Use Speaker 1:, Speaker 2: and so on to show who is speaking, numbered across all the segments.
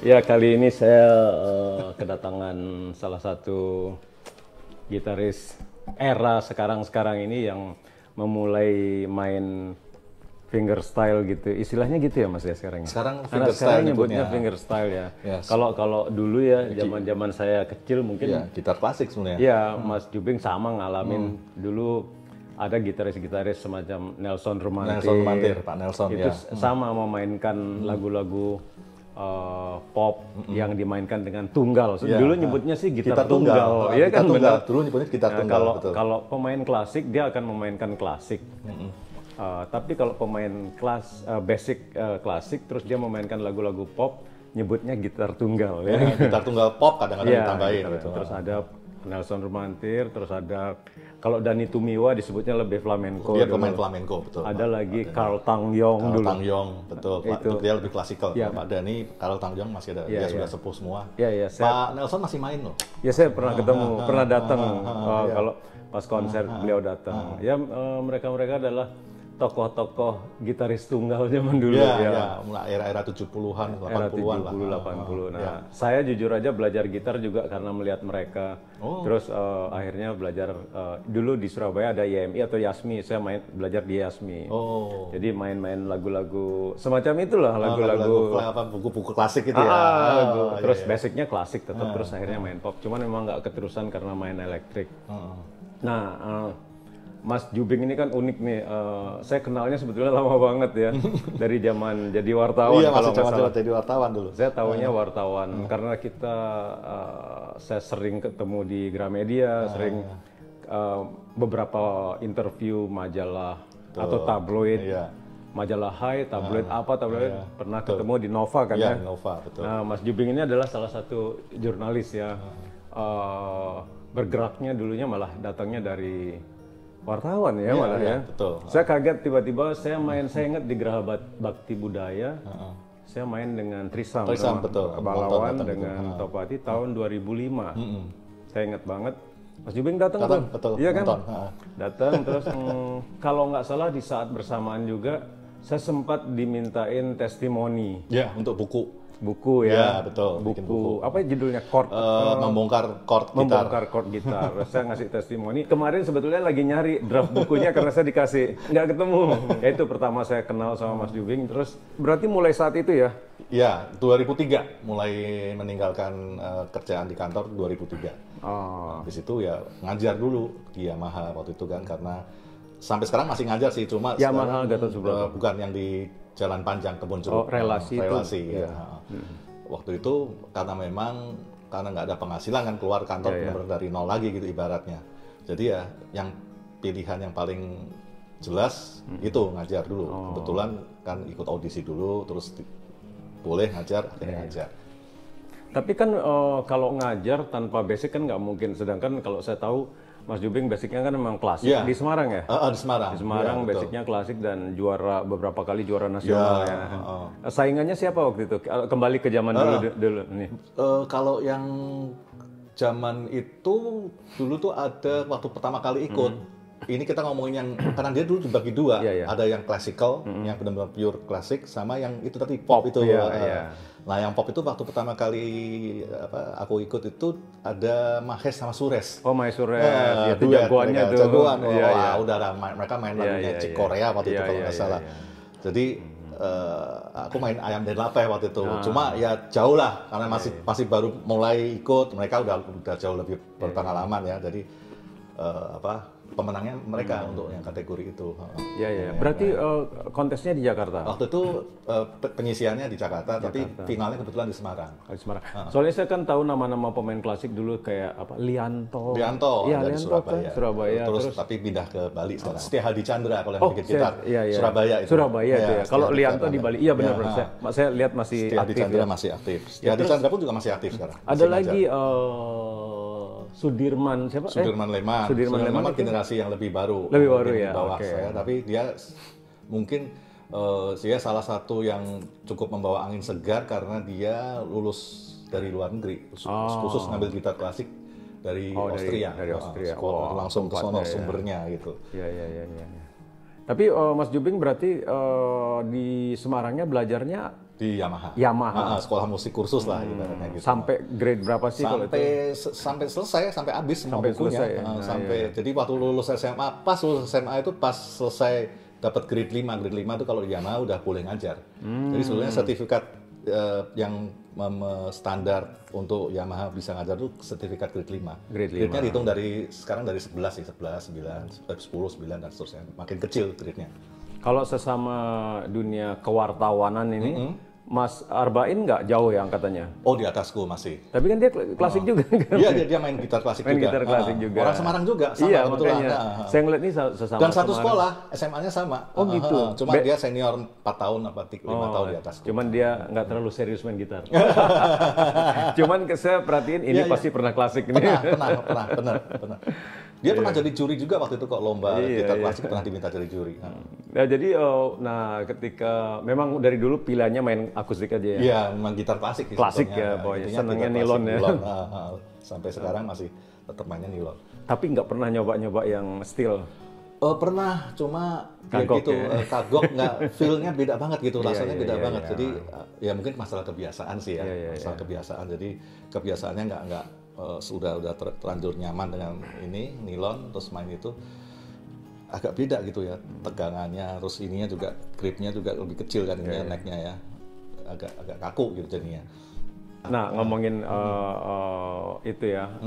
Speaker 1: Ya, kali ini saya kedatangan salah satu gitaris era sekarang-sekarang ini yang memulai main fingerstyle gitu. Istilahnya gitu ya Mas ya sekarang ya?
Speaker 2: Sekarang
Speaker 1: Karena
Speaker 2: fingerstyle
Speaker 1: sekarang nyebutnya
Speaker 2: nyebutnya.
Speaker 1: fingerstyle ya.
Speaker 2: Yes.
Speaker 1: Kalau dulu ya zaman-zaman saya kecil mungkin
Speaker 2: Ya, gitar klasik sebenarnya.
Speaker 1: ya Mas Jubing sama ngalamin dulu ada gitaris-gitaris semacam Nelson Romantic.
Speaker 2: Nelson Mantir, Pak Nelson
Speaker 1: Itu
Speaker 2: ya.
Speaker 1: sama memainkan lagu-lagu pop yang dimainkan dengan tunggal.
Speaker 2: Ya,
Speaker 1: Dulu nyebutnya sih gitar tunggal. Iya
Speaker 2: Gitar
Speaker 1: kan
Speaker 2: tunggal.
Speaker 1: benar.
Speaker 2: Dulu nyebutnya gitar
Speaker 1: Nah,
Speaker 2: tunggal. betul.
Speaker 1: kalau pemain klasik dia akan memainkan klasik. Tapi kalau pemain basic klasik terus dia memainkan lagu-lagu pop nyebutnya gitar tunggal ya.
Speaker 2: Ya, gitar tunggal pop kadang-kadang
Speaker 1: Iya,
Speaker 2: ditambahin gitu.
Speaker 1: Terus ada Nelson Romantir, terus ada kalau Dani Tumiwa disebutnya lebih flamenco.
Speaker 2: Dia
Speaker 1: dulu.
Speaker 2: pemain flamenco, betul.
Speaker 1: Ada lagi Carl Tangyong
Speaker 2: Carl
Speaker 1: dulu.
Speaker 2: Tangyong, betul. Pak,
Speaker 1: Itu.
Speaker 2: dia lebih klasikal.
Speaker 1: Ya.
Speaker 2: Pak Dhani, Carl Tangyong masih ada,
Speaker 1: Ya,
Speaker 2: dia sudah sepuh semua.
Speaker 1: Ya,
Speaker 2: Pak Nelson masih main loh.
Speaker 1: Ya saya pernah ketemu, pernah datang kalau pas konser beliau datang. Ya mereka-mereka adalah tokoh-tokoh gitaris tunggal zaman dulu
Speaker 2: Ya, mulai era-era 70-an, 80-an
Speaker 1: era 70,
Speaker 2: lah.
Speaker 1: 80. Nah, saya jujur aja belajar gitar juga karena melihat mereka. Terus akhirnya belajar dulu di Surabaya ada YMI atau Yasmi. Saya belajar di Yasmi.
Speaker 2: Oh.
Speaker 1: Jadi main-main lagu-lagu semacam itulah, lagu-lagu
Speaker 2: buku-buku klasik gitu ya.
Speaker 1: terus basicnya klasik tetap terus akhirnya main pop. Cuman memang nggak keterusan karena main elektrik. Nah, Mas Jubing ini kan unik nih. Saya kenalnya sebetulnya lama banget ya dari zaman jadi wartawan.
Speaker 2: Iya, masih
Speaker 1: kalau nggak salah.
Speaker 2: zaman jadi wartawan dulu.
Speaker 1: Saya tahunya wartawan karena saya sering ketemu di Gramedia, sering beberapa interview majalah atau tabloid.
Speaker 2: Iya.
Speaker 1: Majalah Hai, tabloid pernah ketemu di Nova kan
Speaker 2: Iya,
Speaker 1: ya.
Speaker 2: Nova, betul.
Speaker 1: Nah, Mas Jubing ini adalah salah satu jurnalis ya. Bergeraknya dulunya malah datangnya dari wartawan ya malah ya.
Speaker 2: Betul.
Speaker 1: Saya kaget tiba-tiba saya ingat di Geraha Bakti Budaya. Saya main dengan Trisam
Speaker 2: betul.
Speaker 1: Balawan
Speaker 2: Nonton
Speaker 1: dengan Topati tahun 2005. Saya ingat banget. Mas Jubing datang
Speaker 2: Datang,
Speaker 1: tuh.
Speaker 2: betul,
Speaker 1: Iya kan?
Speaker 2: nonton.
Speaker 1: Datang terus kalau nggak salah di saat bersamaan juga saya sempat dimintain testimoni
Speaker 2: Ya, untuk buku.
Speaker 1: buku
Speaker 2: Ya,
Speaker 1: ya.
Speaker 2: betul. Bikin
Speaker 1: Buku apa judulnya chord
Speaker 2: Membongkar chord gitar.
Speaker 1: membongkar chord gitar. Saya ngasih testimoni. Kemarin sebetulnya lagi nyari draft bukunya karena saya dikasih nggak ketemu. Ya itu pertama saya kenal sama Mas Jubing. Terus berarti mulai saat itu ya?
Speaker 2: Ya, 2003 mulai meninggalkan kerjaan di kantor 2003. Habis itu ya ngajar dulu di Yamaha waktu itu kan karena sampai sekarang masih ngajar sih cuma
Speaker 1: Yamaha
Speaker 2: sekarang,
Speaker 1: Gatot Subroto.
Speaker 2: bukan yang di Jalan Panjang Kebun Jeruk.
Speaker 1: Relasi itu.
Speaker 2: Relasi ya. Waktu itu karena nggak ada penghasilan kan keluar kantor benar-benar dari nol lagi gitu ibaratnya. Jadi ya yang pilihan yang paling jelas itu ngajar dulu. Kebetulan kan ikut audisi dulu terus boleh ngajar akhirnya ngajar.
Speaker 1: Tapi kan kalau ngajar tanpa basic kan nggak mungkin. Sedangkan kalau saya tahu Mas Jubing basicnya kan memang klasik di Semarang ya.
Speaker 2: Di Semarang.
Speaker 1: Di Semarang
Speaker 2: Ya,
Speaker 1: basicnya klasik dan beberapa kali juara nasional ya. Saingannya siapa waktu itu? Kembali ke zaman dulu nih.
Speaker 2: Kalau yang zaman itu dulu tuh ada waktu pertama kali ikut. Ini kita ngomongin yang karena dia dulu dibagi dua. Ada yang classical, yang benar-benar pure klasik, sama yang itu tadi pop itu. Nah, yang pop itu waktu pertama kali aku ikut itu ada Mahes sama Sures.
Speaker 1: Oh, Mahes Sures.
Speaker 2: Itu
Speaker 1: jagoannya tuh.
Speaker 2: Jagoan. Udah mereka main lagunya Chick Korea waktu itu kalau nggak salah. Jadi aku main Ayam dan Lapeh waktu itu. Cuma ya jauh lah karena masih baru mulai ikut. Mereka udah jauh lebih berpengalaman ya. Jadi pemenangnya mereka untuk yang kategori itu.
Speaker 1: Iya. Berarti kontesnya di Jakarta?
Speaker 2: Waktu itu penyisiannya di Jakarta, tapi finalnya kebetulan di Semarang.
Speaker 1: Di Semarang. Soalnya saya kan tahu nama-nama pemain klasik dulu kayak apa Lianto.
Speaker 2: Iya, dari
Speaker 1: Surabaya. Surabaya.
Speaker 2: Terus tapi pindah ke Bali sekarang. Setia Hadi Chandra kalau yang bikin gitar.
Speaker 1: Iya.
Speaker 2: Surabaya itu.
Speaker 1: Surabaya itu ya. Kalau Lianto di Bali, iya benar. Saya lihat masih
Speaker 2: Setia Hadi
Speaker 1: aktif.
Speaker 2: Chandra masih aktif. Setia Hadi Chandra pun juga masih aktif sekarang.
Speaker 1: Ada lagi Sudirman siapa?
Speaker 2: Sudirman Leman.
Speaker 1: Sudirman Leman
Speaker 2: generasi yang lebih baru.
Speaker 1: Lebih baru ya.
Speaker 2: Di bawah saya, tapi dia mungkin dia salah satu yang cukup membawa angin segar karena dia lulus dari luar negeri, khusus ngambil gitar klasik dari Austria.
Speaker 1: Dari Austria.
Speaker 2: Langsung ke sono sumbernya gitu.
Speaker 1: Iya. Tapi Mas Jubing berarti di Semarangnya belajarnya
Speaker 2: Di Yamaha. Sekolah musik kursus lah ibaratnya gitu.
Speaker 1: Sampai grade berapa sih kalau itu?
Speaker 2: Sampai selesai, sampai habis semua bukunya. Jadi waktu lulus SMA, pas lulus SMA itu pas selesai dapat grade 5 itu kalau di Yamaha udah boleh ngajar. Jadi sebenarnya sertifikat yang standar untuk Yamaha bisa ngajar itu sertifikat grade 5. Grade-nya dihitung sekarang dari 11 sih, 11, 9, 10, 9 dan seterusnya. Makin kecil grade-nya.
Speaker 1: Kalau sesama dunia kewartawanan ini, Mas Arbain nggak jauh ya angkatannya?
Speaker 2: Oh, di atasku masih.
Speaker 1: Tapi kan dia klasik juga kan?
Speaker 2: Iya, dia main gitar klasik juga.
Speaker 1: Main gitar klasik juga.
Speaker 2: Orang Semarang juga, sama
Speaker 1: iya,
Speaker 2: kebetulan.
Speaker 1: Saya ngeliat ini sesama
Speaker 2: dan satu sekolah, SMA-nya sama.
Speaker 1: Oh gitu?
Speaker 2: Cuma dia senior 4 tahun apa 5 tahun di atasku.
Speaker 1: Cuman dia nggak terlalu serius main gitar. Cuman saya perhatiin ini pasti pernah klasik.
Speaker 2: Pernah. Dia pernah jadi juri juga waktu itu kok lomba gitar klasik pernah diminta jadi juri.
Speaker 1: Nah, jadi ketika memang dari dulu pilihannya main akustik aja ya.
Speaker 2: Iya, memang gitar klasik.
Speaker 1: Klasik ya, pokoknya senangnya nilon ya.
Speaker 2: Sampai sekarang masih tetap mainnya nilon.
Speaker 1: Tapi nggak pernah nyoba-nyoba yang steel.
Speaker 2: Pernah, cuma
Speaker 1: kagok,
Speaker 2: gitu, kagok nggak, feel-nya beda banget gitu, rasanya beda banget. Jadi ya mungkin masalah kebiasaan sih ya, masalah kebiasaan. Jadi kebiasaannya nggak sudah terlanjur nyaman dengan ini nilon, terus main itu agak beda gitu ya, tegangannya, terus ininya juga gripnya juga lebih kecil kan, ini necknya ya, agak kaku gitu jadinya.
Speaker 1: Nah, ngomongin itu ya,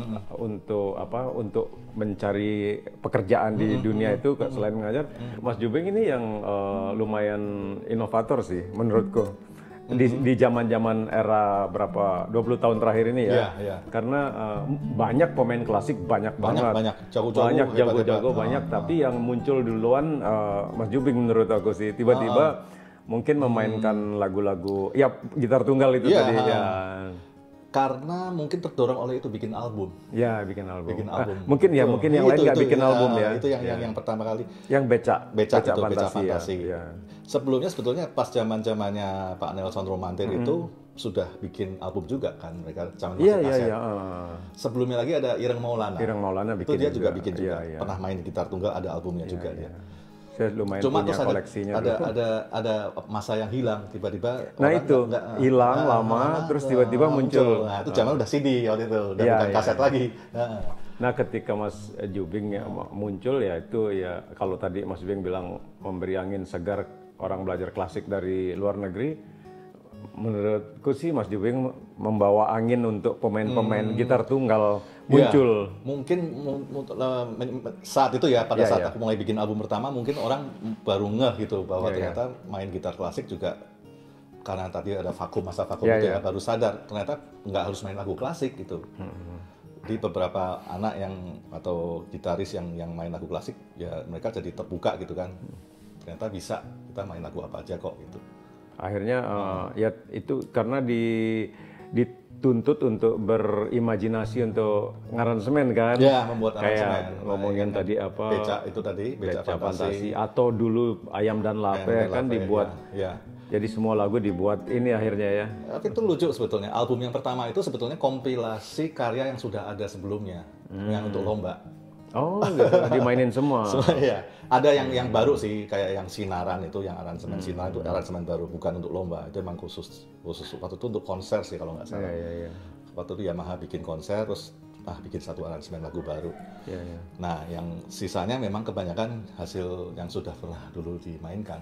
Speaker 1: untuk mencari pekerjaan di dunia itu selain mengajar, Mas Jubing ini yang lumayan inovator sih menurutku. Di zaman-zaman era berapa 20 tahun terakhir ini ya. Karena banyak pemain klasik banyak jago-jago banyak, tapi yang muncul duluan Mas Jubing menurut aku sih. Tiba-tiba mungkin memainkan lagu-lagu ya gitar tunggal itu tadi ya.
Speaker 2: Karena mungkin terdorong oleh itu bikin album.
Speaker 1: Ya, bikin album. Mungkin yang lain nggak bikin album ya.
Speaker 2: Itu yang pertama kali.
Speaker 1: Yang Beca
Speaker 2: Fantasi. Ya. Sebelumnya pas zamannya Pak Nelson Romantir itu sudah bikin album juga kan, mereka zaman masih kaset. Sebelumnya lagi ada Ireng Maulana bikin. Itu dia juga bikin juga. Pernah main gitar tunggal, ada albumnya juga dia.
Speaker 1: Saya lumayan
Speaker 2: cuma
Speaker 1: punya
Speaker 2: terus
Speaker 1: koleksinya.
Speaker 2: Ada masa yang hilang tiba-tiba.
Speaker 1: Nah itu hilang lama, terus tiba-tiba muncul.
Speaker 2: Nah itu zaman udah CD waktu itu, udah bukan kaset lagi.
Speaker 1: Nah ketika Mas Jubing muncul ya itu ya, kalau tadi Mas Jubing bilang memberi angin segar orang belajar klasik dari luar negeri, menurutku sih Mas Jubing membawa angin untuk pemain-pemain gitar tunggal muncul.
Speaker 2: Ya, mungkin saat itu ya, pada saat aku mulai bikin album pertama, mungkin orang baru ngeh gitu bahwa ternyata main gitar klasik juga, karena tadi ada masa vakum itu ya, baru sadar ternyata nggak harus main lagu klasik gitu. Di beberapa anak atau gitaris yang main lagu klasik ya, mereka jadi terbuka gitu kan, ternyata bisa kita main lagu apa aja kok gitu.
Speaker 1: Akhirnya ya itu karena dituntut untuk berimajinasi untuk ngaransemen kan?
Speaker 2: Ya, membuat aransemen.
Speaker 1: Kayak ngomongin tadi apa?
Speaker 2: Beca Fantasi.
Speaker 1: Atau dulu Ayam dan Lape kan dibuat. Ya. Jadi semua lagu dibuat ini akhirnya ya.
Speaker 2: Tapi itu lucu sebetulnya. Album yang pertama itu sebetulnya kompilasi karya yang sudah ada sebelumnya, yang untuk lomba.
Speaker 1: Oh, gitu. Dimainin semua.
Speaker 2: Ya. Ada yang baru sih, kayak yang Sinaran itu, yang aransemen Sinaran itu aransemen baru, bukan untuk lomba. Itu emang khusus waktu itu untuk konser sih kalau nggak salah. Waktu itu Yamaha bikin konser, terus bikin satu aransemen lagu baru. Nah, yang sisanya memang kebanyakan hasil yang sudah pernah dulu dimainkan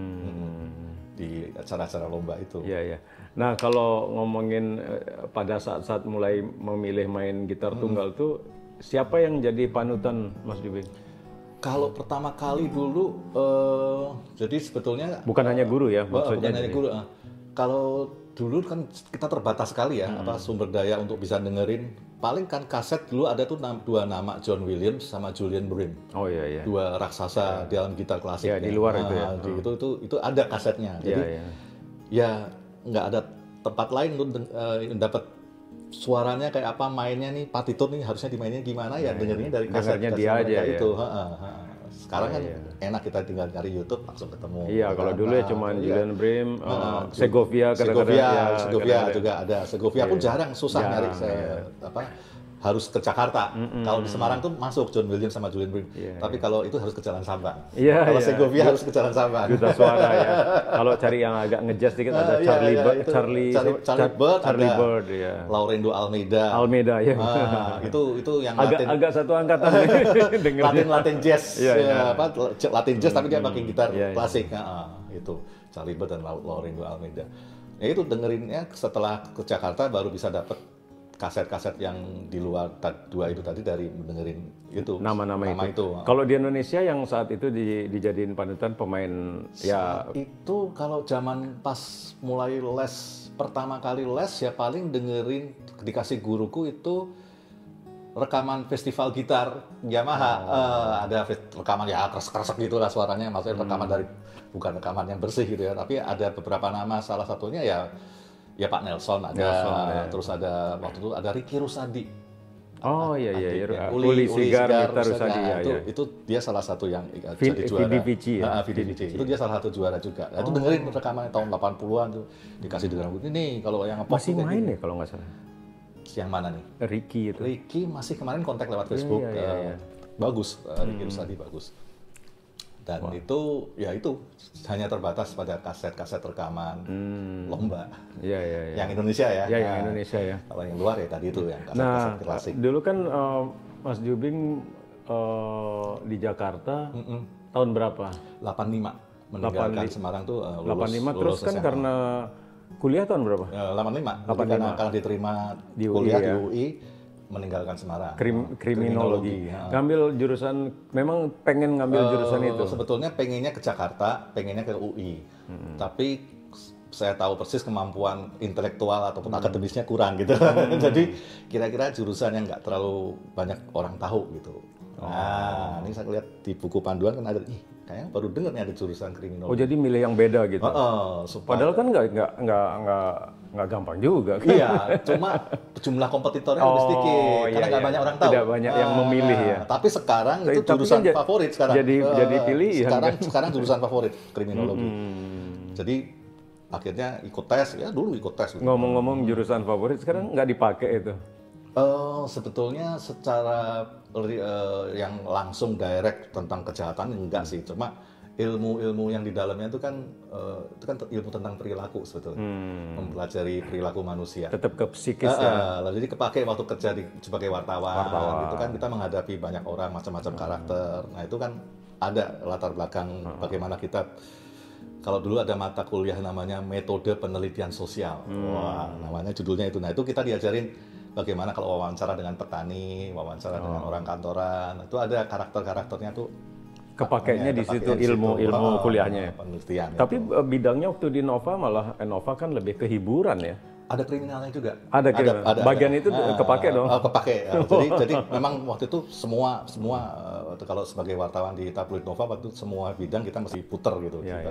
Speaker 2: di acara-acara lomba itu.
Speaker 1: Nah, kalau ngomongin pada saat-saat mulai memilih main gitar tunggal tuh, siapa yang jadi panutan Mas Jubing?
Speaker 2: Kalau pertama kali dulu, jadi sebetulnya
Speaker 1: bukan hanya guru ya, maksudnya.
Speaker 2: Bukan hanya guru. Kalau dulu kan kita terbatas sekali ya, sumber daya untuk bisa dengerin. Paling kan kaset dulu ada tuh dua nama, John Williams sama Julian Bream.
Speaker 1: Oh iya.
Speaker 2: Dua raksasa dalam gitar klasik.
Speaker 1: Ya, di luar itu ya.
Speaker 2: Itu ada kasetnya. Jadi ya nggak ada tempat lain untuk dapat suaranya kayak apa, mainnya nih, partitur nih harusnya dimainnya gimana ya, dengerinnya dari kasetnya
Speaker 1: dia aja
Speaker 2: itu. Sekarang kan enak, kita tinggal cari YouTube langsung ketemu.
Speaker 1: Iya, kalau dulu ya cuma Julian Bream, Segovia
Speaker 2: juga ada. Segovia pun jarang, susah nyari harus ke Jakarta. Kalau di Semarang tuh masuk John Williams sama Julian Bream. Tapi kalau itu harus ke Jalan Sabang. Kalau Segovia harus ke Jalan Sabang.
Speaker 1: Duta suara ya. Kalau cari yang agak ngejazz dikit ada Charlie Bird, ya.
Speaker 2: Laurindo Almeida ya. Itu yang
Speaker 1: agak satu angkatan.
Speaker 2: Latin jazz. Latin jazz tapi dia pakai gitar klasik. Itu Charlie Bird dan Laurindo Almeida. Ya itu dengerinnya setelah ke Jakarta baru bisa dapat kaset-kaset yang di luar dua itu tadi dari dengerin itu
Speaker 1: nama itu. Kalau di Indonesia yang saat itu dijadiin panutan pemain
Speaker 2: itu kalau zaman pas mulai pertama kali les ya paling dengerin dikasih guruku itu rekaman festival gitar Yamaha. Ada rekaman ya keras-keras gitu lah suaranya, maksudnya rekaman dari bukan rekaman yang bersih gitu ya, tapi ada beberapa nama, salah satunya ya Pak Nelson ada, terus ada waktu itu ada Ricky Rusadi.
Speaker 1: Uli Sigar, Rusadi
Speaker 2: itu dia salah satu yang jadi juara. VDVC. Itu dia salah satu juara juga. Itu dengerin rekaman tahun 80-an tuh dikasih dengar ini kalau yang
Speaker 1: masih main ya kalau nggak salah.
Speaker 2: Yang mana nih? Ricky masih kemarin kontak lewat Facebook. Bagus, Ricky Rusadi bagus. Dan itu hanya terbatas pada kaset-kaset rekaman lomba. Yang Indonesia ya.
Speaker 1: Yang Indonesia ya.
Speaker 2: Kalau yang luar ya tadi itu yang kaset-kaset klasik.
Speaker 1: Dulu kan Mas Jubing di Jakarta tahun berapa?
Speaker 2: 85 meninggalkan Semarang tuh
Speaker 1: 85 terus kan karena kuliah tahun berapa?
Speaker 2: 85. Karena diterima di kuliah di UI. Meninggalkan Semarang.
Speaker 1: Kriminologi. Ngambil jurusan, memang pengen ngambil jurusan itu?
Speaker 2: Sebetulnya pengennya ke Jakarta, pengennya ke UI. Tapi saya tahu persis kemampuan intelektual ataupun akademisnya kurang gitu. Jadi kira-kira jurusan yang nggak terlalu banyak orang tahu gitu. Nah, ini saya lihat di buku panduan kan ada, kayaknya baru dengar nih ada jurusan kriminologi.
Speaker 1: Oh, jadi milih yang beda gitu. Padahal kan nggak gampang juga.
Speaker 2: Iya, cuma jumlah kompetitornya lebih sedikit karena nggak banyak orang tahu.
Speaker 1: Tidak banyak yang memilih ya.
Speaker 2: Tapi sekarang itu jurusan favorit sekarang.
Speaker 1: Jadi pilihan.
Speaker 2: Sekarang jurusan favorit kriminologi. Jadi akhirnya ikut tes ya, dulu ikut tes.
Speaker 1: Ngomong-ngomong jurusan favorit sekarang nggak dipakai itu.
Speaker 2: Sebetulnya secara yang langsung direct tentang kejahatan enggak sih, cuma ilmu-ilmu yang di dalamnya itu kan ilmu tentang perilaku sebetulnya, mempelajari perilaku manusia.
Speaker 1: Tetap ke psikis ya.
Speaker 2: Jadi kepake waktu kerja sebagai wartawan. Itu kan kita menghadapi banyak orang macam-macam karakter. Nah itu kan ada latar belakang bagaimana kita. Kalau dulu ada mata kuliah namanya metode penelitian sosial. Wah, namanya judulnya itu. Nah itu kita diajarin bagaimana kalau wawancara dengan petani, wawancara dengan orang kantoran, itu ada karakter-karakternya tuh.
Speaker 1: Kepakainya di situ ilmu kuliahnya.
Speaker 2: Penelitian.
Speaker 1: Tapi bidangnya waktu di Nova malah Nova kan lebih ke hiburan ya.
Speaker 2: Ada kriminalnya juga.
Speaker 1: Ada. Bagian itu kepake dong.
Speaker 2: Kepake. Ya. Jadi memang waktu itu semua kalau sebagai wartawan di tabloid Nova waktu itu semua bidang kita mesti puter gitu.
Speaker 1: Ya.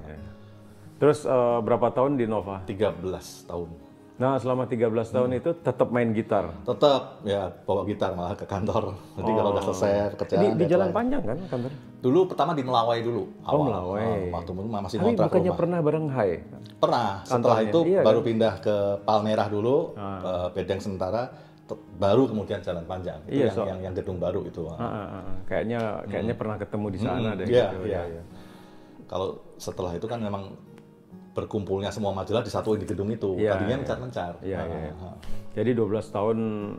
Speaker 1: Terus berapa tahun di Nova?
Speaker 2: 13 tahun.
Speaker 1: Nah, selama 13 tahun itu tetap main gitar?
Speaker 2: Tetap, ya bawa gitar malah ke kantor. Jadi kalau udah selesai kerjaan.
Speaker 1: Di Jalan Panjang kan kantor?
Speaker 2: Dulu pertama di Melawai dulu.
Speaker 1: Melawai.
Speaker 2: Waktu masih
Speaker 1: ngontrak rumah. Tapi bukannya pernah bareng Hai?
Speaker 2: Pernah. Setelah itu baru pindah ke Palmerah dulu, Bedeng sementara, baru kemudian Jalan Panjang. Itu yang gedung baru itu.
Speaker 1: Kayaknya pernah ketemu di sana deh.
Speaker 2: Iya. Kalau setelah itu kan memang berkumpulnya semua majalah disatuin di gedung itu. Tadinya mencar-mencar.
Speaker 1: Jadi 12 tahun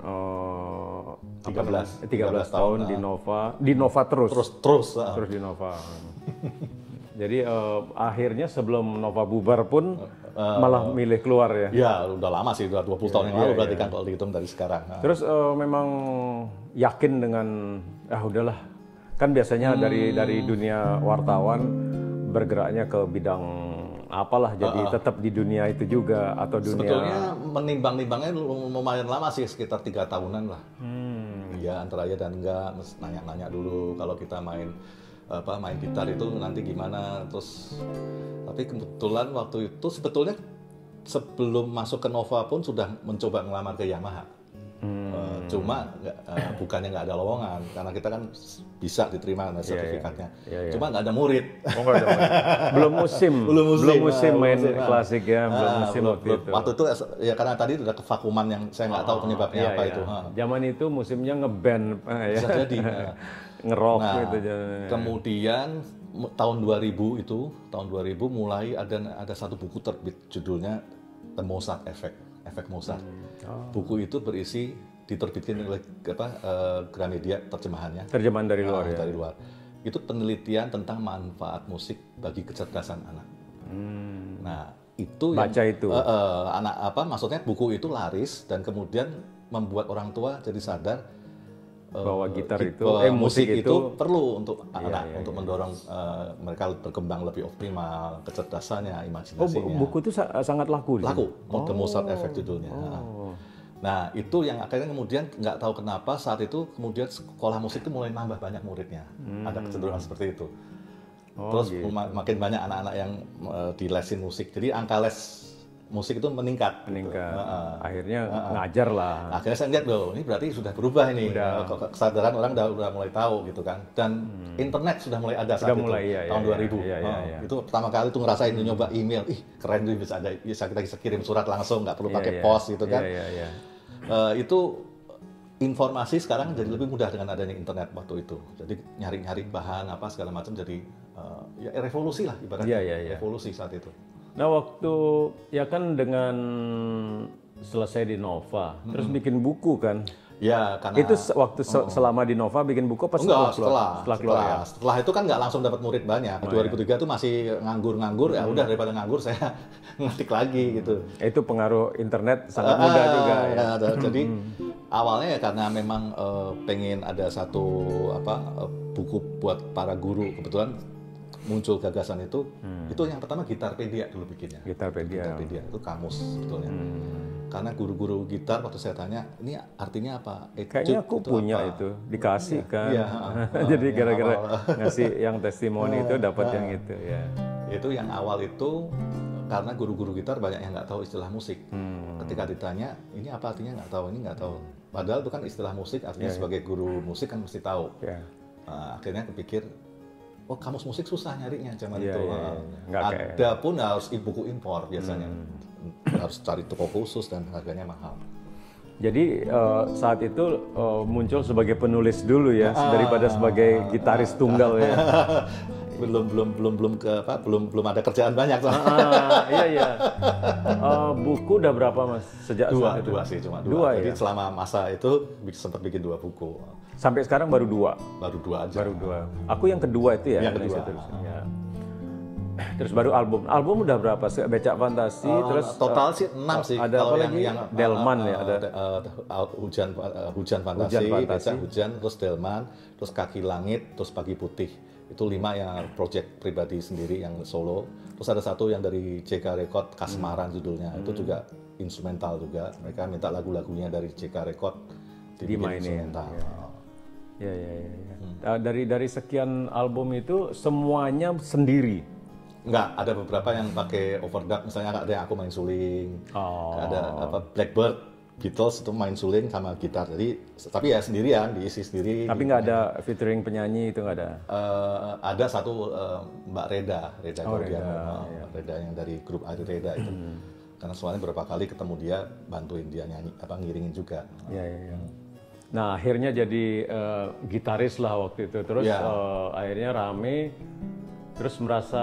Speaker 1: 13 tahun di Nova terus di Nova. Jadi akhirnya sebelum Nova bubar pun malah milih keluar ya.
Speaker 2: Ya, udah lama sih, udah 20 tahun yang lalu berarti kan kalau dihitung dari sekarang.
Speaker 1: Terus memang yakin dengan udahlah. Kan biasanya dari dunia wartawan bergeraknya ke bidang apalah, jadi tetap di dunia itu juga atau dunia.
Speaker 2: Sebetulnya menimbang-nimbangnya lumayan lama sih, sekitar 3 tahunan lah. Ya antara ya dan enggak, nanya-nanya dulu kalau kita main gitar itu nanti gimana. Terus tapi kebetulan waktu itu sebetulnya sebelum masuk ke Nova pun sudah mencoba ngelamar ke Yamaha. Cuma bukannya nggak ada lowongan, karena kita kan bisa diterima sertifikatnya. Cuma nggak ada murid.
Speaker 1: Oh, nggak ada murid. Belum musim main klasik ya, belum musim
Speaker 2: waktu itu ya karena tadi udah kevakuman yang saya nggak tahu penyebabnya apa itu.
Speaker 1: Zaman itu musimnya ngeband,
Speaker 2: bisa jadi
Speaker 1: ngerok gitu.
Speaker 2: Kemudian tahun 2000 mulai ada satu buku terbit judulnya The Mozart Effect, efek Mozart. Buku itu berisi diterbitkan oleh Gramedia terjemahan dari luar dari luar. Itu penelitian tentang manfaat musik bagi kecerdasan anak. Nah, itu
Speaker 1: baca itu
Speaker 2: maksudnya buku itu laris dan kemudian membuat orang tua jadi sadar
Speaker 1: bahwa gitar itu
Speaker 2: musik itu perlu untuk anak untuk mendorong mereka berkembang lebih optimal, kecerdasannya, imajinasinya.
Speaker 1: Buku itu sangat laku.
Speaker 2: The Mozart Effect judulnya. Nah, itu yang akhirnya kemudian nggak tahu kenapa saat itu kemudian sekolah musik itu mulai nambah banyak muridnya. Ada kecenderungan seperti itu. Terus gitu. Makin banyak anak-anak yang dilesin musik. Jadi angka les musik itu meningkat.
Speaker 1: Akhirnya ngajar lah.
Speaker 2: Akhirnya saya lihat loh, ini berarti sudah berubah ini. Kesadaran orang udah mulai tahu gitu kan. Dan internet sudah mulai ada saat itu. Tahun 2000. Itu pertama kali tuh ngerasain nyoba email. Ih, keren tuh bisa kita kirim surat langsung, nggak perlu pakai pos gitu kan. Itu informasi sekarang jadi lebih mudah dengan adanya internet waktu itu. Jadi nyari-nyari bahan apa segala macam jadi revolusi lah ibaratnya. Revolusi saat itu.
Speaker 1: Nah, waktu ya kan dengan selesai di Nova, terus bikin buku kan?
Speaker 2: Ya, karena
Speaker 1: itu waktu selama di Nova bikin buku apa
Speaker 2: setelah itu kan nggak langsung dapat murid banyak. 2003 itu masih nganggur ya udah daripada nganggur saya ngetik lagi gitu.
Speaker 1: Itu pengaruh internet sangat mudah juga ya.
Speaker 2: Jadi awalnya ya karena memang pengen ada satu buku buat para guru, kebetulan muncul gagasan itu yang pertama Gitarpedia dulu bikinnya. Gitarpedia itu kamus sebetulnya. Karena guru-guru gitar waktu saya tanya, ini artinya apa?
Speaker 1: Kayaknya aku punya itu, dikasih kan. Jadi gara-gara ngasih yang testimoni itu dapat yang itu ya.
Speaker 2: Itu yang awal itu karena guru-guru gitar banyak yang nggak tahu istilah musik. Ketika ditanya, ini apa artinya nggak tahu. Padahal itu kan istilah musik, artinya sebagai guru musik kan mesti tahu. Akhirnya kepikir, kamus musik susah nyarinya zaman itu. Ada pun harus buku impor biasanya. Harus cari toko khusus dan harganya mahal.
Speaker 1: Jadi saat itu muncul sebagai penulis dulu ya, daripada sebagai gitaris tunggal ya.
Speaker 2: belum ada kerjaan banyak.
Speaker 1: Buku udah berapa Mas sejak saat itu?
Speaker 2: Dua sih, cuma dua. Jadi selama masa itu sempat bikin 2 buku.
Speaker 1: Sampai sekarang baru 2.
Speaker 2: Baru 2 aja.
Speaker 1: Baru 2. Aku yang kedua itu ya.
Speaker 2: Yang kedua.
Speaker 1: Terus baru album. Album udah berapa? Becak Fantasi, terus
Speaker 2: total sih 6 sih.
Speaker 1: Ada apa lagi? Delman ya, ada
Speaker 2: Hujan Fantasi, Becak Hujan, terus Delman, terus Kaki Langit, terus Pagi Putih. Itu 5 yang project pribadi sendiri yang solo. Terus ada satu yang dari JK Record, Kasmaran judulnya. Itu juga instrumental juga. Mereka minta lagu-lagunya dari JK Record dibikin instrumental. Dari sekian album itu semuanya sendiri? Enggak, ada beberapa yang pakai overdub, misalnya ada yang aku main suling, ada Blackbird, Beatles itu main suling sama gitar, jadi tapi ya sendirian, diisi sendiri.
Speaker 1: Tapi nggak ada featuring penyanyi itu nggak ada?
Speaker 2: Ada satu Mbak Reda Reda yang dari grup Ari Reda itu, karena soalnya beberapa kali ketemu dia, bantuin dia nyanyi, ngiringin juga.
Speaker 1: Nah akhirnya jadi gitaris lah waktu itu, terus akhirnya rame. Terus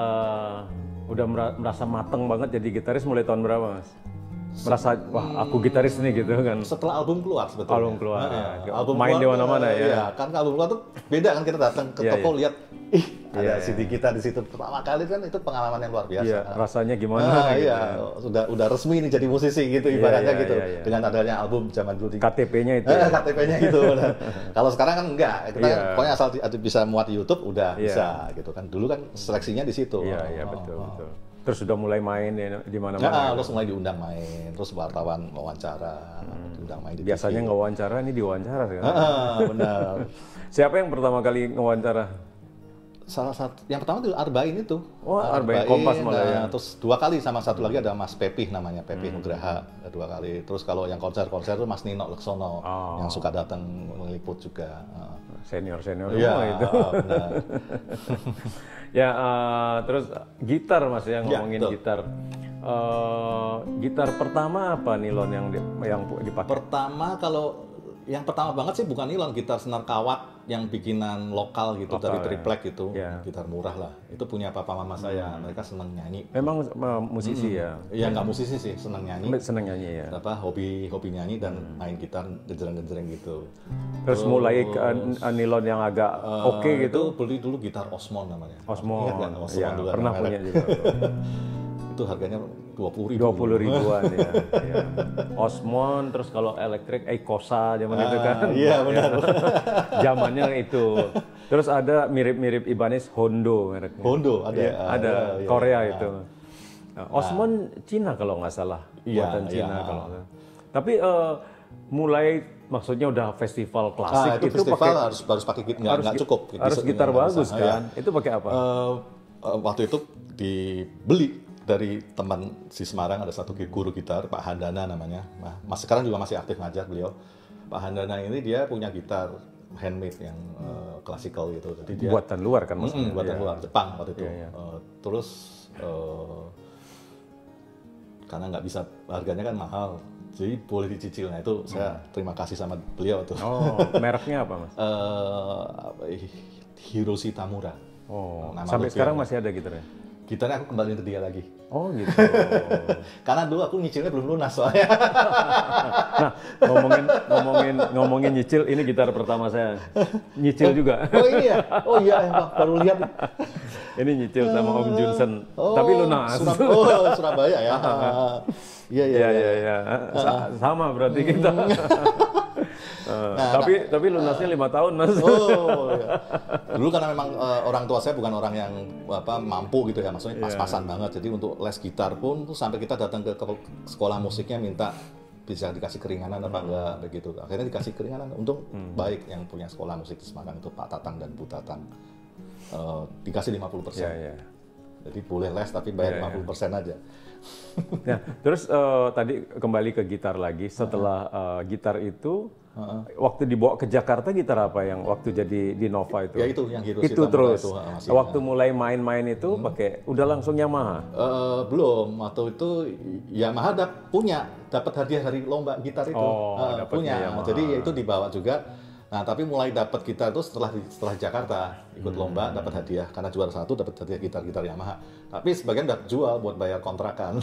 Speaker 1: merasa mateng banget jadi gitaris mulai tahun berapa Mas? Merasa wah aku gitaris nih gitu kan?
Speaker 2: Setelah album keluar sebetulnya.
Speaker 1: Album keluar album main di mana-mana ya?
Speaker 2: Iya, kan album keluar tuh beda kan, kita datang ke toko lihat, ada CD kita di situ pertama kali kan, itu pengalaman yang luar biasa.
Speaker 1: Iya, rasanya gimana?
Speaker 2: Udah resmi nih jadi musisi gitu ibaratnya gitu. Dengan adanya album zaman dulu.
Speaker 1: KTP-nya itu.
Speaker 2: KTP-nya gitu. Kalau sekarang kan enggak, kita kan pokoknya asal bisa muat di YouTube udah bisa gitu kan. Dulu kan seleksinya di situ.
Speaker 1: Iya, betul. Terus sudah mulai main di mana-mana.
Speaker 2: Terus mulai diundang main, terus wartawan wawancara, diundang main di
Speaker 1: Biasanya
Speaker 2: TV.
Speaker 1: ngewawancara, ini diwawancara kan?
Speaker 2: Benar.
Speaker 1: Siapa yang pertama kali ngewawancara?
Speaker 2: salah satu yang pertama itu Arbain itu.
Speaker 1: Oh, Arbain Kompas malah ya.
Speaker 2: Terus 2 kali sama satu lagi ada Mas Pepih namanya, Pepih Nugraha, 2 kali. Terus kalau yang konser-konser itu Mas Nino Leksono yang suka datang meliput juga.
Speaker 1: Senior semua
Speaker 2: ya,
Speaker 1: itu. Benar. Ya, terus gitar Mas yang ngomongin gitar. Gitar pertama apa nilon yang dipakai?
Speaker 2: Pertama yang pertama banget sih bukan nilon, gitar senar kawat yang bikinan lokal gitu dari triplek gitu, gitar murah lah. Itu punya papa mama saya, mereka senang nyanyi.
Speaker 1: Memang musisi ya?
Speaker 2: Iya nggak musisi sih, senang nyanyi.
Speaker 1: Senang nyanyi ya.
Speaker 2: Hobi nyanyi dan main gitar genjreng-genjreng gitu.
Speaker 1: Terus mulai ke nilon yang agak oke gitu?
Speaker 2: Itu beli dulu gitar Osmond namanya.
Speaker 1: Osmond,
Speaker 2: ya,
Speaker 1: pernah punya juga.
Speaker 2: Itu harganya 20
Speaker 1: ribuan ya. Osmond, terus kalau elektrik Kosa zaman itu kan.
Speaker 2: Iya benar.
Speaker 1: Zamannya itu. Terus ada mirip-mirip Ibanez Hondo mereknya.
Speaker 2: Hondo ada.
Speaker 1: Ya, ada Korea itu. Osmond Cina kalau nggak salah. Buatan Cina kalau nggak salah. Tapi mulai maksudnya udah festival klasik
Speaker 2: itu festival harus pakai gitar, nggak cukup.
Speaker 1: Harus gitar bagus kan. Itu pakai apa?
Speaker 2: Waktu itu dibeli dari teman si Semarang, ada satu guru gitar, Pak Handana namanya. Mas sekarang juga masih aktif ngajar beliau. Pak Handana ini dia punya gitar handmade yang klasikal gitu. Jadi dia
Speaker 1: buatan luar kan maksudnya?
Speaker 2: Buatan luar, Jepang waktu itu. Terus karena nggak bisa, harganya kan mahal, jadi boleh dicicil. Nah itu saya terima kasih sama beliau tuh.
Speaker 1: Oh, mereknya apa Mas?
Speaker 2: Hiroshi Tamura.
Speaker 1: Oh, sampai sekarang masih ada gitarnya?
Speaker 2: Gitarnya aku kembaliin ke dia lagi.
Speaker 1: Oh gitu.
Speaker 2: Karena dulu aku nyicilnya belum lunas soalnya.
Speaker 1: Nah, ngomongin nyicil, ini gitar pertama saya. Nyicil juga.
Speaker 2: Oh iya, baru lihat.
Speaker 1: Ini nyicil sama Om Junsen. Tapi lunas.
Speaker 2: Surabaya ya. Iya.
Speaker 1: Sama berarti kita. Tapi lunasnya 5 tahun Mas.
Speaker 2: Iya. Dulu karena memang orang tua saya bukan orang yang mampu gitu ya, maksudnya pas-pasan banget. Jadi untuk les gitar pun sampai kita datang ke sekolah musiknya minta bisa dikasih keringanan apa enggak begitu. Akhirnya dikasih keringanan. Untung baik yang punya sekolah musik di Semarang itu Pak Tatang dan Bu Tatang. Dikasih 50%. Jadi boleh les tapi bayar 50% aja.
Speaker 1: Nah, terus tadi kembali ke gitar lagi. Setelah gitar itu, waktu dibawa ke Jakarta gitar apa yang waktu jadi di Nova itu?
Speaker 2: Ya itu yang Hiroshi
Speaker 1: itu terus.
Speaker 2: Itu,
Speaker 1: waktu mulai main-main itu pakai udah langsung Yamaha?
Speaker 2: Belum. Waktu itu Yamaha dapat hadiah dari lomba gitar itu. Punya. Jadi itu dibawa juga. Nah, tapi mulai dapat gitar itu setelah Jakarta ikut lomba, dapat hadiah karena juara 1 dapat hadiah gitar Yamaha. Tapi sebagian udah jual buat bayar kontrakan.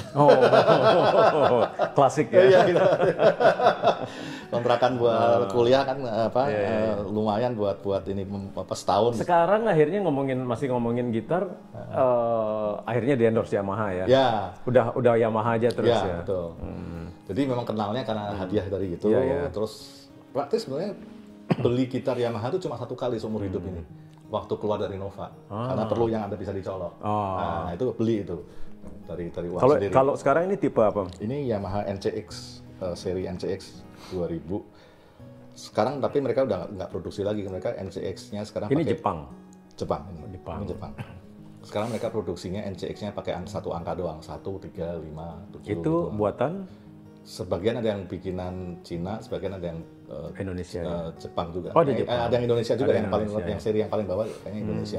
Speaker 1: Klasik ya.
Speaker 2: Kontrakan buat kuliah kan lumayan buat ini setahun.
Speaker 1: Sekarang akhirnya masih ngomongin gitar, akhirnya di endorse Yamaha ya.
Speaker 2: Ya.
Speaker 1: Udah Yamaha aja terus ya.
Speaker 2: Betul. Jadi memang kenalnya karena hadiah dari itu, terus praktis sebenarnya beli gitar Yamaha itu cuma 1 kali seumur hidup ini, waktu keluar dari Nova, karena perlu yang ada bisa dicolok. Nah itu beli itu dari uang sendiri.
Speaker 1: Kalau sekarang ini tipe apa?
Speaker 2: Ini Yamaha NCX, seri NCX 2000. Sekarang tapi mereka udah nggak produksi lagi, mereka NCX-nya sekarang
Speaker 1: ini
Speaker 2: pakai
Speaker 1: Jepang.
Speaker 2: Ini Jepang. Sekarang mereka produksinya NCX-nya pakai 1 angka doang, 1, 3, 5, 7.
Speaker 1: Itu buatan?
Speaker 2: Sebagian ada yang bikinan Cina, sebagian ada yang
Speaker 1: Indonesia,
Speaker 2: Jepang juga.
Speaker 1: Jepang.
Speaker 2: Ada yang Indonesia juga, yang seri yang paling bawah kayaknya Indonesia.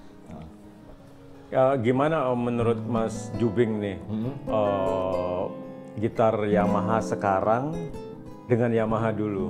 Speaker 1: Gimana menurut Mas Jubing nih gitar Yamaha sekarang dengan Yamaha dulu?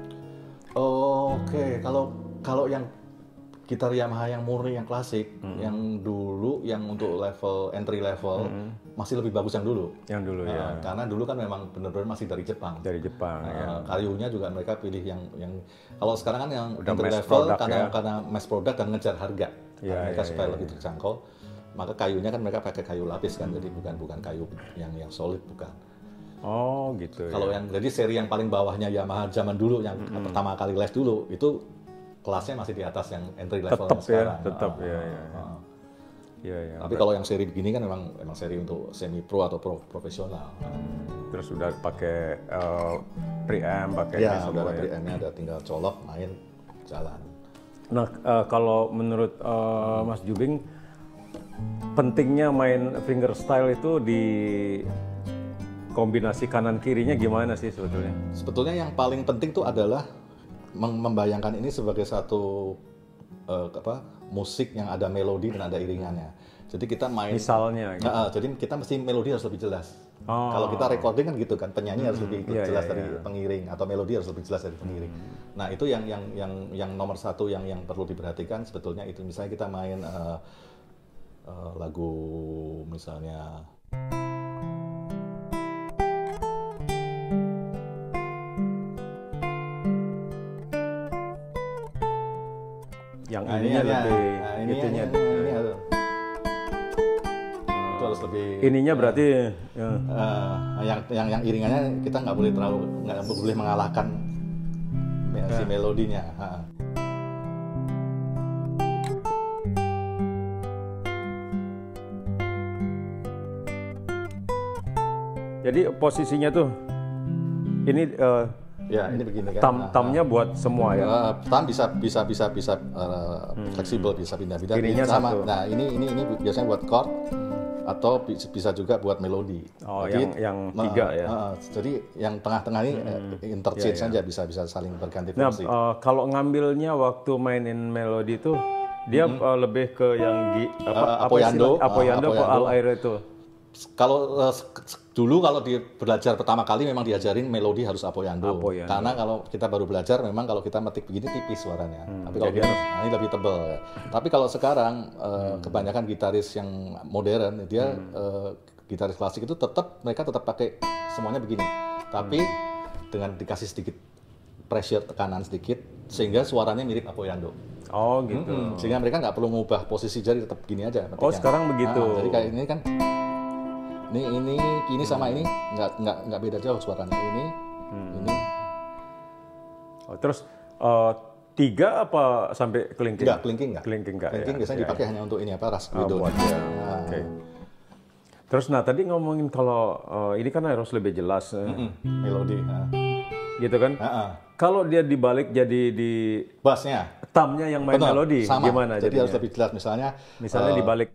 Speaker 2: Oke, kalau yang gitar Yamaha yang murni, yang klasik, yang dulu, yang untuk level entry level masih lebih bagus yang dulu.
Speaker 1: Yang dulu ya.
Speaker 2: Karena dulu kan memang benar-benar masih dari Jepang.
Speaker 1: Dari Jepang.
Speaker 2: Kayunya juga mereka pilih yang kalau sekarang kan yang
Speaker 1: udah
Speaker 2: entry level karena mass product dan ngejar harga. Mereka supaya lebih terjangkau. Maka kayunya kan mereka pakai kayu lapis kan, jadi bukan kayu yang solid, bukan.
Speaker 1: Oh gitu.
Speaker 2: Kalau yang jadi seri yang paling bawahnya Yamaha zaman dulu yang pertama kali les dulu itu kelasnya masih di atas yang entry level sekarang.
Speaker 1: Tetap ya.
Speaker 2: Tapi kalau yang seri begini kan memang seri untuk semi pro atau profesional.
Speaker 1: Terus udah pakai preamp, pakai
Speaker 2: sudah ada preampnya, ada tinggal colok, main, jalan.
Speaker 1: Nah, kalau menurut Mas Jubing, pentingnya main fingerstyle itu di kombinasi kanan kirinya gimana sih sebetulnya?
Speaker 2: Sebetulnya yang paling penting itu adalah membayangkan ini sebagai satu musik yang ada melodi dan ada iringannya. Jadi kita main.
Speaker 1: Misalnya. Gitu.
Speaker 2: Jadi kita mesti melodi harus lebih jelas. Kalau kita recording kan gitu kan, penyanyi harus lebih jelas dari pengiring atau melodi harus lebih jelas dari pengiring. Nah itu yang nomor satu yang perlu diperhatikan sebetulnya itu. Misalnya kita main lagu misalnya.
Speaker 1: Yang ininya lebih itunya.
Speaker 2: Itu harus lebih.
Speaker 1: Ininya berarti
Speaker 2: yang iringannya kita nggak boleh mengalahkan si melodinya.
Speaker 1: Jadi posisinya tuh ini.
Speaker 2: Ya, ini begini kan.
Speaker 1: Tamnya buat semua ya.
Speaker 2: Tam bisa fleksibel, bisa pindah-pindah.
Speaker 1: Ininya
Speaker 2: sama.
Speaker 1: Satu.
Speaker 2: Nah, ini biasanya buat chord atau bisa juga buat melodi.
Speaker 1: Oh, jadi, yang tiga ya.
Speaker 2: Jadi yang tengah-tengah ini interchange saja, bisa saling berganti fungsi.
Speaker 1: Nah, kalau ngambilnya waktu mainin melodi itu dia lebih ke yang
Speaker 2: apoyando
Speaker 1: atau al air itu.
Speaker 2: Kalau dulu kalau belajar pertama kali memang diajarin melodi harus apoyando. Karena kalau kita baru belajar memang kalau kita metik begini tipis suaranya. Tapi kalau ini lebih tebal ya. Tapi kalau sekarang kebanyakan gitaris yang modern dia gitaris klasik itu mereka tetap pakai semuanya begini. Tapi dengan dikasih sedikit pressure, tekanan sedikit sehingga suaranya mirip apoyando.
Speaker 1: Oh gitu.
Speaker 2: Sehingga mereka nggak perlu mengubah posisi jari, tetap gini aja.
Speaker 1: Oh sekarang begitu.
Speaker 2: Jadi kayak ini kan. Ini sama ini nggak beda jauh suaranya ini.
Speaker 1: Oh, terus 3 apa sampai kelingking?
Speaker 2: Enggak, kelingking nggak.
Speaker 1: Kelingking
Speaker 2: biasanya dipakai hanya untuk ini ras guido.
Speaker 1: Okay. Terus tadi ngomongin kalau ini kan harus lebih jelas
Speaker 2: melodi.
Speaker 1: Gitu kan? Kalau dia dibalik jadi di
Speaker 2: bassnya,
Speaker 1: tamnya yang main melodi,
Speaker 2: sama.
Speaker 1: Gimana?
Speaker 2: Jadi harus lebih jelas. Misalnya
Speaker 1: dibalik.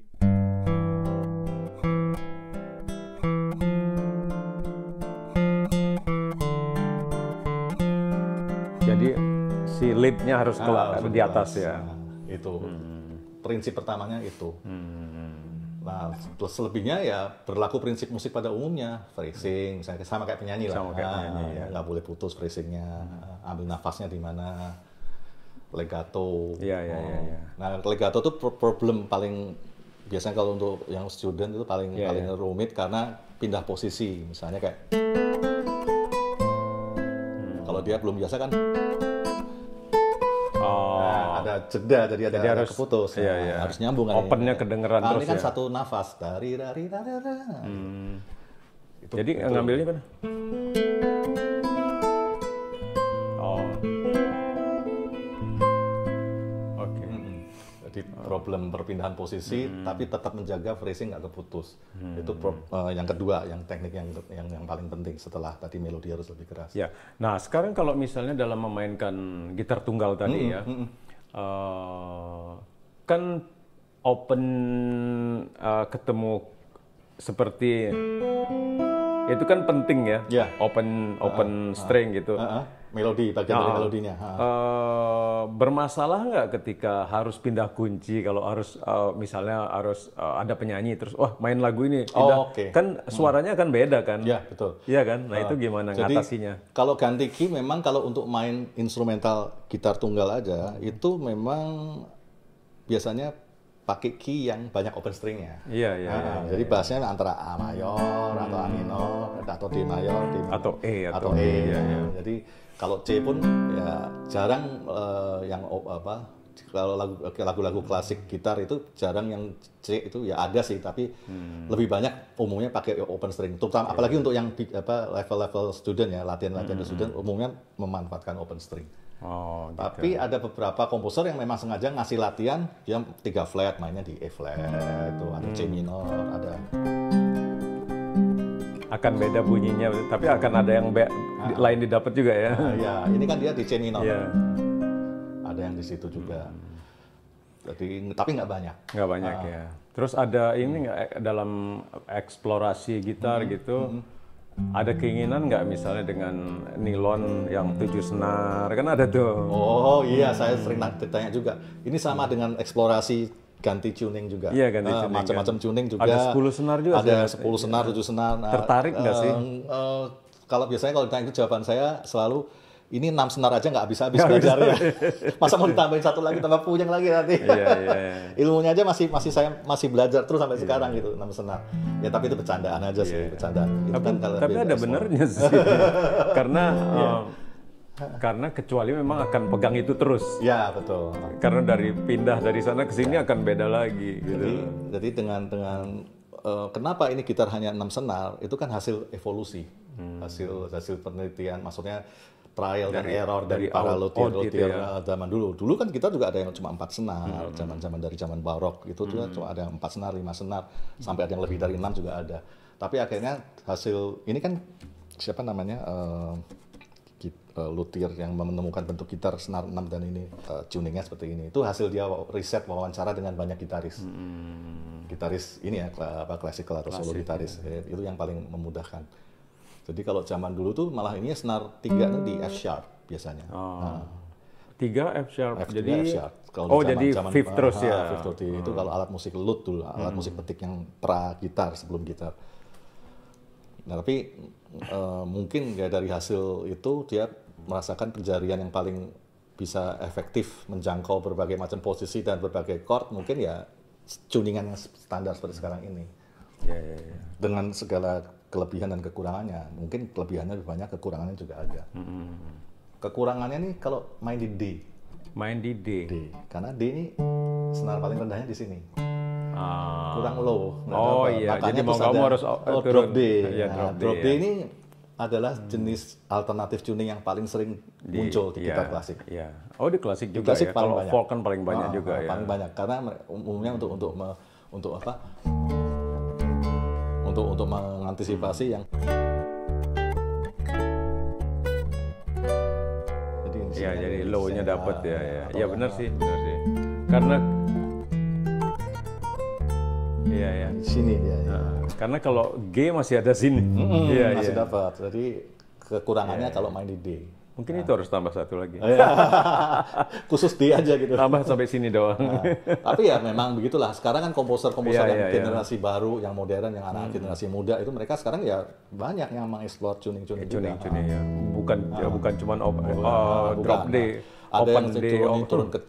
Speaker 1: Jadi si leadnya harus di atas ya.
Speaker 2: Itu prinsip pertamanya itu. Nah, selebihnya ya berlaku prinsip musik pada umumnya, phrasing, misalnya sama kayak penyanyi lah. Nggak boleh putus phrasingnya, ambil nafasnya di mana, legato. Nah, legato itu problem paling biasanya kalau untuk yang student itu paling rumit karena pindah posisi, misalnya kayak. Kalau dia belum biasa kan ada jeda, jadi ada keputus. Harus nyambung kan.
Speaker 1: Opennya kedengeran terus
Speaker 2: ini kan satu nafas. Dari.
Speaker 1: Jadi ngambilnya kan?
Speaker 2: Jadi problem perpindahan posisi, tapi tetap menjaga phrasing nggak keputus. Itu yang kedua, yang teknik yang paling penting setelah tadi melodi harus lebih keras.
Speaker 1: Ya. Nah sekarang kalau misalnya dalam memainkan gitar tunggal tadi kan open ketemu seperti itu kan penting ya. Open string gitu.
Speaker 2: Melodi, bagian dari melodinya.
Speaker 1: Bermasalah nggak ketika harus pindah kunci kalau harus misalnya harus ada penyanyi terus main lagu ini kan suaranya kan beda kan?
Speaker 2: Iya betul.
Speaker 1: Iya kan? Nah itu gimana ngatasinya?
Speaker 2: Kalau ganti key memang kalau untuk main instrumental gitar tunggal aja itu memang biasanya pakai key yang banyak open stringnya. Jadi bassnya antara A mayor atau A minor atau D mayor,
Speaker 1: atau E
Speaker 2: atau E. Jadi kalau C pun ya jarang yang kalau lagu-lagu klasik gitar itu jarang yang C itu ya ada sih, tapi lebih banyak umumnya pakai open string. Terutama apalagi untuk yang level-level student ya, latihan-latihan student umumnya memanfaatkan open string.
Speaker 1: Gitu.
Speaker 2: Tapi ada beberapa komposer yang memang sengaja ngasih latihan dia 3 flat, mainnya di E flat itu atau C minor ada.
Speaker 1: Akan beda bunyinya, tapi akan ada yang lain didapat juga ya.
Speaker 2: Ya, ini kan dia di C minor. Ada yang di situ juga. Jadi, tapi nggak banyak.
Speaker 1: Nggak banyak ya. Terus ada ini nggak dalam eksplorasi gitar gitu? Ada keinginan nggak misalnya dengan nilon yang 7 senar? Kan ada tuh.
Speaker 2: Oh iya, saya sering tanya juga. Ini sama dengan eksplorasi ganti tuning juga.
Speaker 1: Iya, ganti tuning.
Speaker 2: Macam-macam tuning juga.
Speaker 1: Ada 10 senar juga.
Speaker 2: Ada 10 senar, 7 senar. Nah,
Speaker 1: tertarik nggak sih?
Speaker 2: Kalau biasanya kalau ditanya itu jawaban saya selalu ini 6 senar aja nggak habis-habis belajarnya. Masa mau ditambahin satu lagi, tambah puyeng lagi nanti. Ilmunya aja saya masih belajar terus sampai sekarang gitu, 6 senar. Ya tapi itu bercandaan aja sih, bercandaan. Itu
Speaker 1: Tapi ada benernya sih. Karena kecuali memang akan pegang itu terus.
Speaker 2: Ya betul.
Speaker 1: Karena pindah dari sana ke sini akan beda lagi. Gitu.
Speaker 2: Jadi dengan kenapa ini gitar hanya 6 senar? Itu kan hasil evolusi, hasil penelitian. Maksudnya trial dan error dari para luthier zaman dulu. Dulu kan kita juga ada yang cuma 4 senar, dari zaman barok itu juga cuma ada yang 4 senar, 5 senar, sampai ada yang lebih dari 6 juga ada. Tapi akhirnya hasil ini kan siapa namanya luthier yang menemukan bentuk gitar senar 6 dan ini tuningnya seperti ini. Itu hasil dia riset wawancara dengan banyak gitaris. Gitaris ini ya classical atau solo gitaris. Itu yang paling memudahkan. Jadi kalau zaman dulu tuh malah ini senar 3 tuh di F sharp biasanya.
Speaker 1: 3 F sharp.
Speaker 2: Jadi F sharp.
Speaker 1: Jadi fifth terus ya.
Speaker 2: Fifth itu kalau alat musik lute dulu, alat musik petik yang pra gitar sebelum gitar. Nah, tapi mungkin ya dari hasil itu dia merasakan penjarian yang paling bisa efektif menjangkau berbagai macam posisi dan berbagai chord, mungkin ya tuningan yang standar seperti sekarang ini. Dengan segala kelebihan dan kekurangannya. Mungkin kelebihannya lebih banyak, kekurangannya juga ada. Kekurangannya nih kalau main di D.
Speaker 1: Main di D.
Speaker 2: Karena D ini senar paling rendahnya di sini. Kurang low.
Speaker 1: Iya.
Speaker 2: Makanya
Speaker 1: jadi mau kamu harus
Speaker 2: drop D.
Speaker 1: Drop D
Speaker 2: ini adalah jenis alternatif tuning yang paling sering muncul di gitar klasik.
Speaker 1: Oh, di klasik juga
Speaker 2: klasik
Speaker 1: ya. Kalau folk kan paling banyak juga ya.
Speaker 2: Paling banyak karena umumnya untuk apa? Untuk mengantisipasi yang
Speaker 1: jadi low-nya dapat ya. Iya benar sih. Karena
Speaker 2: di sini dia.
Speaker 1: Karena kalau G masih ada sini.
Speaker 2: Masih dapat. Jadi kekurangannya kalau main di D.
Speaker 1: Mungkin itu harus tambah satu lagi.
Speaker 2: Khusus D aja gitu.
Speaker 1: Tambah sampai sini doang.
Speaker 2: Tapi ya memang begitulah. Sekarang kan komposer-komposer yang generasi baru, yang modern, yang anak generasi muda itu mereka sekarang ya banyak yang mengeksplor tuning-tuning juga.
Speaker 1: Ya. Bukan cuma drop D.
Speaker 2: Ada yang turun ke C,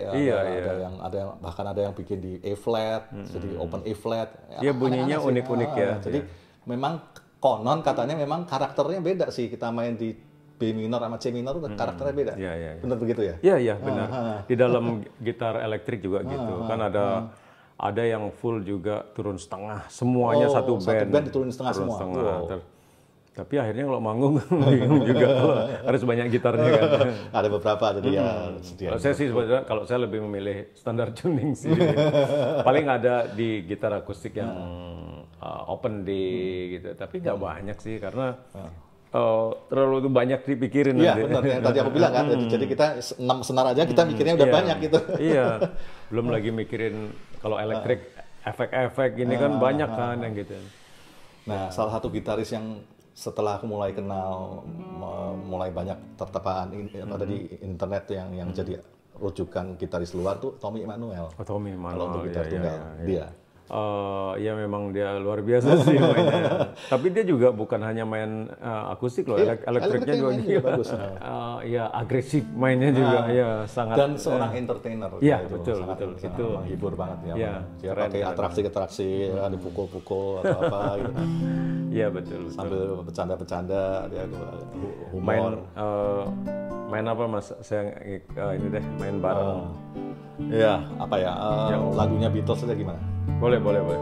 Speaker 2: ada yang bahkan ada yang bikin di E flat, jadi open E flat.
Speaker 1: Iya bunyinya unik-unik ya.
Speaker 2: Jadi memang konon katanya memang karakternya beda sih kita main di B minor sama C minor itu karakternya beda. Benar begitu ya?
Speaker 1: Iya, benar. Di dalam gitar elektrik juga gitu. Kan ada yang full juga turun setengah. Semuanya satu band.
Speaker 2: Satu band diturunin setengah semua.
Speaker 1: Tapi akhirnya kalau manggung bingung juga harus banyak gitarnya kan.
Speaker 2: Ada beberapa ada dia.
Speaker 1: Kalau saya sih sebetulnya kalau saya lebih memilih standar tuning sih. Paling ada di gitar akustik yang open D gitu. Tapi nggak banyak sih karena terlalu banyak dipikirin.
Speaker 2: Iya benar yang tadi aku bilang kan. Jadi kita 6 senar aja kita mikirnya udah banyak gitu.
Speaker 1: Iya. Belum lagi mikirin kalau elektrik efek-efek gini kan banyak kan yang gitu.
Speaker 2: Nah salah satu gitaris yang setelah aku mulai kenal, mulai banyak tertepaan ada di internet yang jadi rujukan gitaris luar tuh Tommy Emmanuel.
Speaker 1: Tommy Emmanuel.
Speaker 2: Kalau untuk gitar tunggal dia.
Speaker 1: Ya memang dia luar biasa sih mainnya. Tapi dia juga bukan hanya main akustik loh, elektriknya juga
Speaker 2: bagus.
Speaker 1: Ya agresif mainnya juga, ya sangat.
Speaker 2: Dan seorang entertainer.
Speaker 1: Iya betul.
Speaker 2: Itu menghibur banget ya. Dia pakai atraksi-atraksi, dipukul-pukul atau apa gitu.
Speaker 1: Iya betul.
Speaker 2: Sambil bercanda-bercanda, dia humor.
Speaker 1: Main apa mas? Saya ini deh main bareng.
Speaker 2: Iya, apa ya? Lagunya Beatles aja gimana?
Speaker 1: Boleh.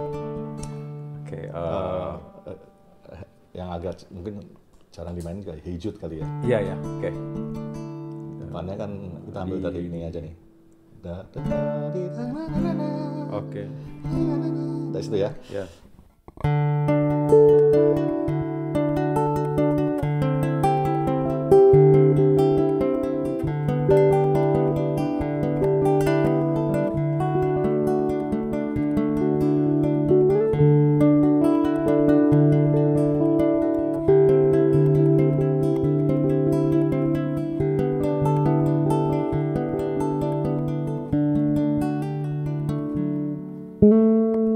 Speaker 1: Oke.
Speaker 2: Yang agak mungkin jarang dimainin kayak Hey Jude kali ya?
Speaker 1: Iya. Oke.
Speaker 2: Depannya kan kita ambil dari ini aja nih.
Speaker 1: Oke.
Speaker 2: Dari situ ya?
Speaker 1: Ya.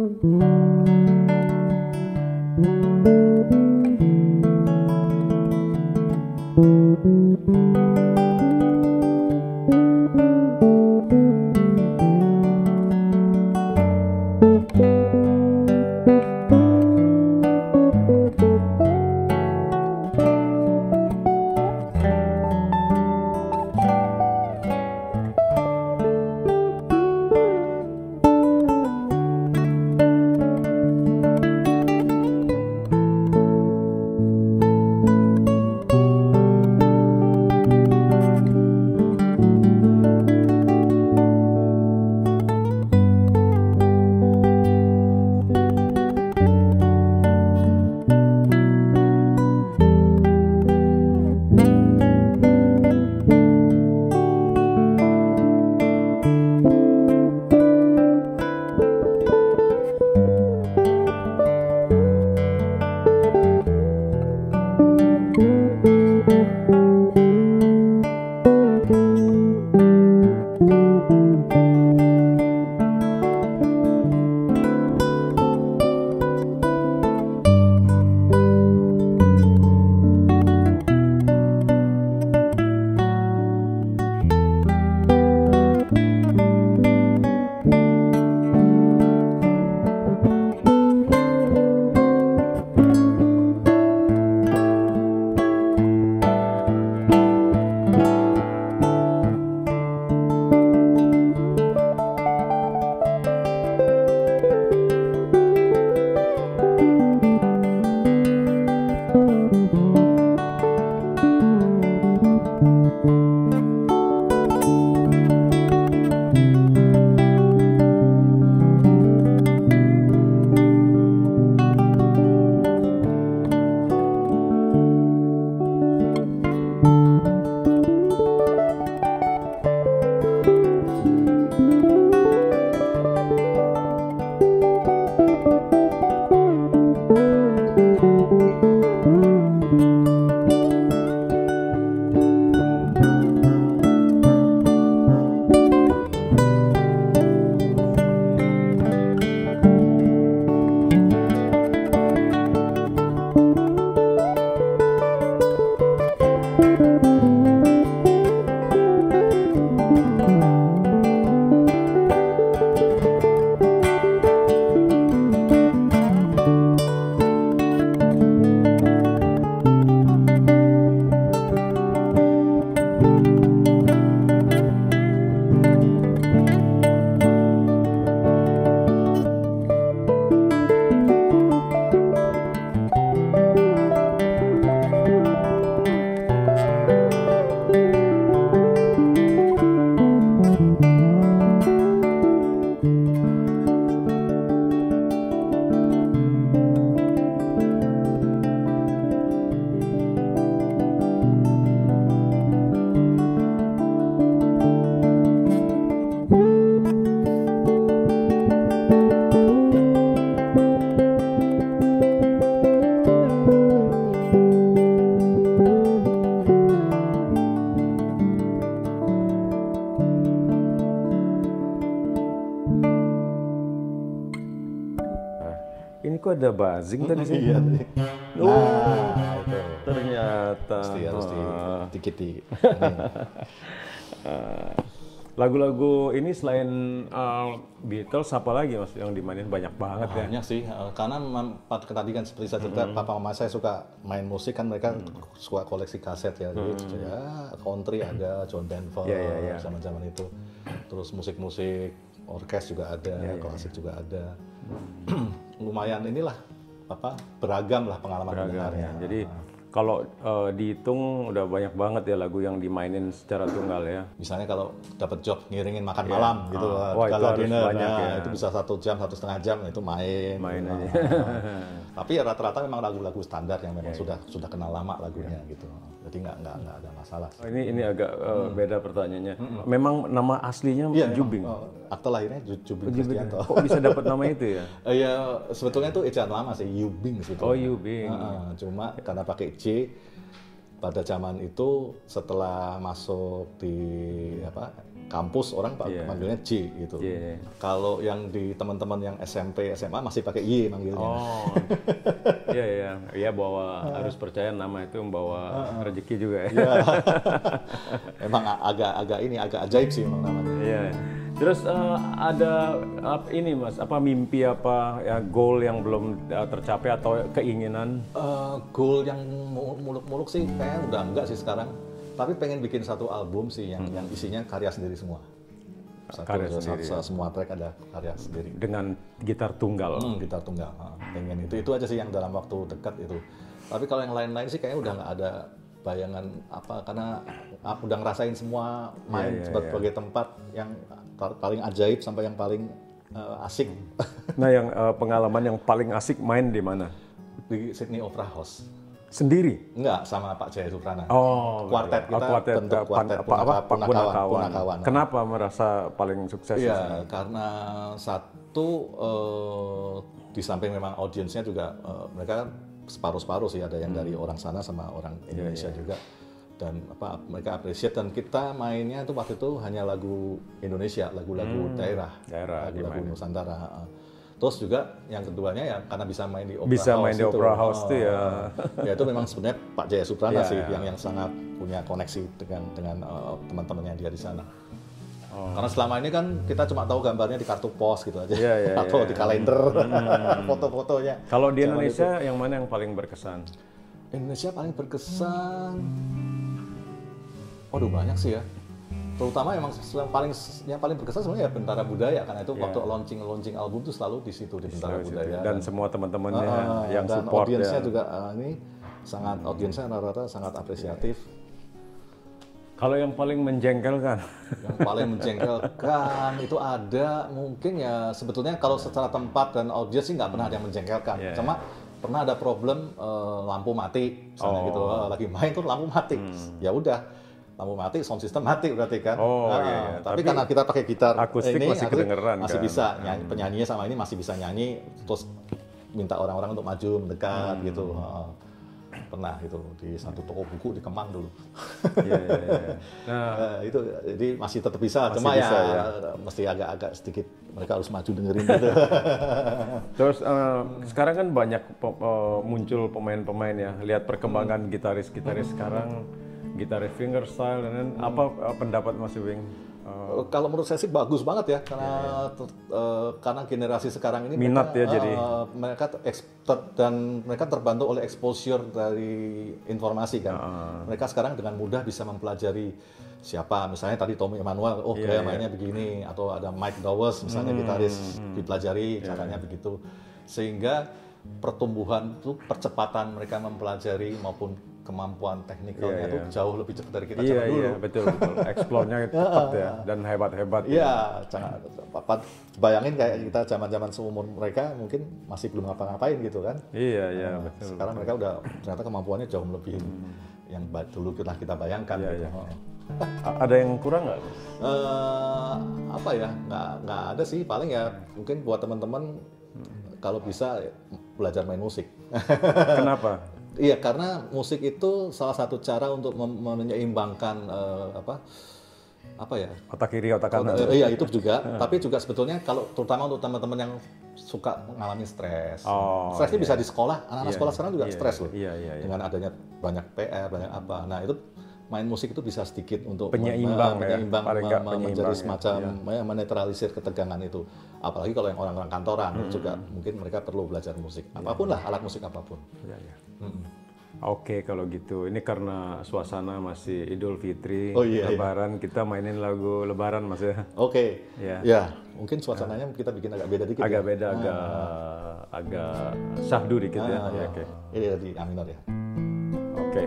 Speaker 1: Ini kok ada buzzing tadi sih?
Speaker 2: Iya.
Speaker 1: Nah, itu. Ternyata.
Speaker 2: Harus dikit.
Speaker 1: Lagu-lagu ini selain Beatles, apa lagi mas yang dimainin banyak banget ya?
Speaker 2: Banyak sih, karena tadi kan seperti saya cerita, papa mama saya suka main musik kan, mereka suka koleksi kaset ya, jadi ya country ada, John Denver, zaman-zaman itu, terus musik-musik orkes juga ada, klasik juga ada, lumayan inilah beragam lah pengalaman mendengarnya.
Speaker 1: Jadi kalau dihitung udah banyak banget ya lagu yang dimainin secara tunggal ya.
Speaker 2: Misalnya kalau dapat job ngiringin makan malam gitu,
Speaker 1: kalau dinner,
Speaker 2: itu bisa 1 jam, 1,5 jam itu main
Speaker 1: aja.
Speaker 2: Tapi ya rata-rata memang lagu-lagu standar yang memang sudah kenal lama lagunya gitu. Jadi nggak ada masalah.
Speaker 1: Ini agak beda pertanyaannya. Memang nama aslinya Jubing.
Speaker 2: Akte lahirnya Jubing Kristianto.
Speaker 1: Kok bisa dapat nama itu ya?
Speaker 2: Ya sebetulnya itu ejaan lama sih, Yubing sebetulnya.
Speaker 1: Oh Yubing.
Speaker 2: Cuma karena pakai J, pada zaman itu setelah masuk di kampus orang manggilnya J gitu. Kalau yang di teman-teman yang SMP, SMA masih pakai Y manggilnya.
Speaker 1: Oh, iya bahwa harus percaya nama itu membawa rezeki juga ya.
Speaker 2: Emang agak ajaib sih emang namanya.
Speaker 1: Iya. Terus ada ini Mas, mimpi ya goal yang belum tercapai atau keinginan?
Speaker 2: Goal yang muluk-muluk sih kayaknya udah enggak sih sekarang. Tapi pengen bikin satu album sih yang isinya karya sendiri semua. Semua track ada karya sendiri.
Speaker 1: Dengan gitar tunggal.
Speaker 2: Gitar tunggal. Pengen itu aja sih yang dalam waktu dekat itu. Tapi kalau yang lain-lain sih kayaknya udah nggak ada bayangan karena aku udah ngerasain semua main sebagai tempat yang paling ajaib sampai yang paling asik.
Speaker 1: Nah, yang pengalaman yang paling asik main di mana?
Speaker 2: Di Sydney Opera House.
Speaker 1: Sendiri?
Speaker 2: Enggak, sama Pak Jaya Suprana.
Speaker 1: Kuartet kita bentuk kuartet Punakawan. Kenapa merasa paling sukses?
Speaker 2: Iya, karena satu di samping memang audiensnya juga mereka separuh-separuh sih, ada yang dari orang sana sama orang Indonesia juga. Dan mereka appreciate, dan kita mainnya itu waktu itu hanya lagu Indonesia, lagu-lagu daerah, lagu-lagu Nusantara. Terus juga yang keduanya ya karena bisa main di Opera House itu ya. Ya itu memang sebenarnya Pak Jaya Suprana sih yang sangat punya koneksi dengan teman-temannya dia di sana. Karena selama ini kan kita cuma tahu gambarnya di kartu pos gitu aja, atau di kalender foto-fotonya.
Speaker 1: Kalau di Indonesia yang mana yang paling berkesan?
Speaker 2: Indonesia paling berkesan, waduh banyak sih ya. Terutama emang yang paling berkesan sebenarnya ya Bentara Budaya, karena itu waktu launching album tuh selalu di situ di Bentara Budaya.
Speaker 1: Dan semua teman-temannya yang
Speaker 2: dan
Speaker 1: support
Speaker 2: audiensnya juga audiensnya rata-rata sangat apresiatif.
Speaker 1: Kalau yang paling menjengkelkan?
Speaker 2: Yang paling menjengkelkan itu ada mungkin ya sebetulnya kalau secara tempat dan audiens sih nggak pernah ada yang menjengkelkan. Cuma pernah ada problem lampu mati misalnya gitu, lagi main tuh lampu mati. Ya udah. Lampu mati, sound system mati berarti kan. Tapi karena kita pakai gitar
Speaker 1: akustik
Speaker 2: ini
Speaker 1: masih kedengeran
Speaker 2: masih
Speaker 1: kan?
Speaker 2: Bisa nyanyi, penyanyinya sama ini masih bisa nyanyi, terus minta orang-orang untuk maju mendekat gitu. Pernah itu di satu toko buku di Kemang dulu. Nah, itu jadi masih tetap bisa, cuma bisa, mesti agak-agak sedikit mereka harus maju dengerin gitu.
Speaker 1: Terus sekarang kan banyak muncul pemain-pemain ya, lihat perkembangan gitaris-gitaris sekarang, gitaris fingerstyle, dan apa pendapat Mas Ubing?
Speaker 2: Kalau menurut saya sih bagus banget ya, karena generasi sekarang ini
Speaker 1: minat
Speaker 2: mereka,
Speaker 1: ya jadi
Speaker 2: mereka dan mereka terbantu oleh exposure dari informasi kan. Mereka sekarang dengan mudah bisa mempelajari siapa, misalnya tadi Tommy Emmanuel, gaya mainnya begini, atau ada Mike Dowers misalnya gitaris, dipelajari caranya begitu, sehingga pertumbuhan itu percepatan mereka mempelajari maupun kemampuan teknikalnya itu jauh lebih cepat dari kita zaman dulu.
Speaker 1: Iya, betul. Explore-nya cepat ya, dan hebat-hebat.
Speaker 2: Iya, bayangin kayak kita zaman-zaman seumur mereka mungkin masih belum ngapa-ngapain gitu kan.
Speaker 1: Iya, betul.
Speaker 2: Sekarang mereka udah ternyata kemampuannya jauh lebih yang dulu kita bayangkan.
Speaker 1: Iya. Ada yang kurang nggak?
Speaker 2: Apa ya, nggak ada sih, paling ya mungkin buat teman-teman kalau bisa belajar main musik.
Speaker 1: Kenapa?
Speaker 2: Iya, karena musik itu salah satu cara untuk menyeimbangkan apa ya?
Speaker 1: Otak kiri, otak kanan.
Speaker 2: Iya, itu juga. Tapi juga sebetulnya kalau terutama untuk teman-teman yang suka mengalami stres. Stresnya bisa di sekolah. Anak-anak sekolah sekarang juga stres loh. Dengan adanya banyak PR, banyak apa. Nah, itu main musik itu bisa sedikit untuk
Speaker 1: penyeimbang
Speaker 2: menjadi semacam menetralisir ketegangan itu. Apalagi kalau yang orang-orang kantoran juga mungkin mereka perlu belajar musik. Apapun lah, alat musik apapun.
Speaker 1: Oke, kalau gitu. Ini karena suasana masih Idul Fitri, Lebaran, kita mainin lagu Lebaran, Mas ya.
Speaker 2: Oke. Ya, mungkin suasananya kita bikin agak beda dikit.
Speaker 1: Agak beda, agak syahdu dikit ya.
Speaker 2: Oke. Ini di A minor ya.
Speaker 1: Oke.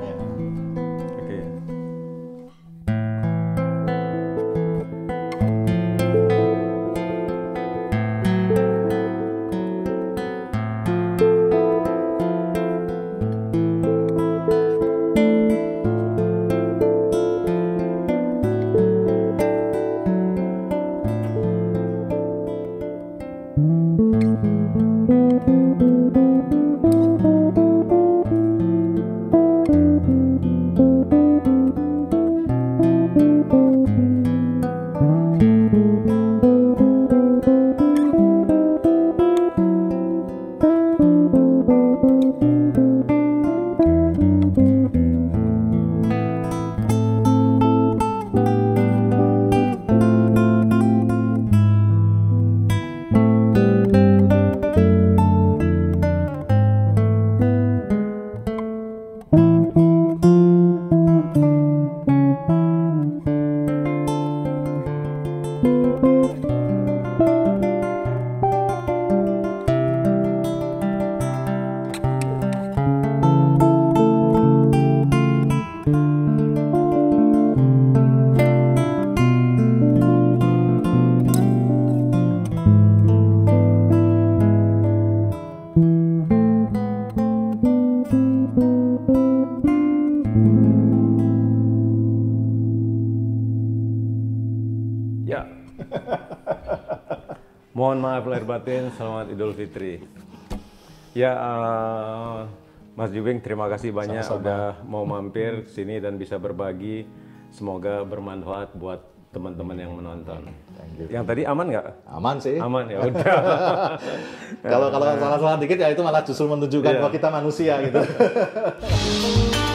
Speaker 1: maaf lahir batin, selamat Idul Fitri. Ya, Mas Jubing, terima kasih banyak udah mau mampir ke sini dan bisa berbagi. Semoga bermanfaat buat teman-teman yang menonton. Yang tadi aman nggak?
Speaker 2: Aman sih.
Speaker 1: Aman ya udah.
Speaker 2: Kalau salah-salah dikit ya itu malah justru menunjukkan bahwa kita manusia gitu.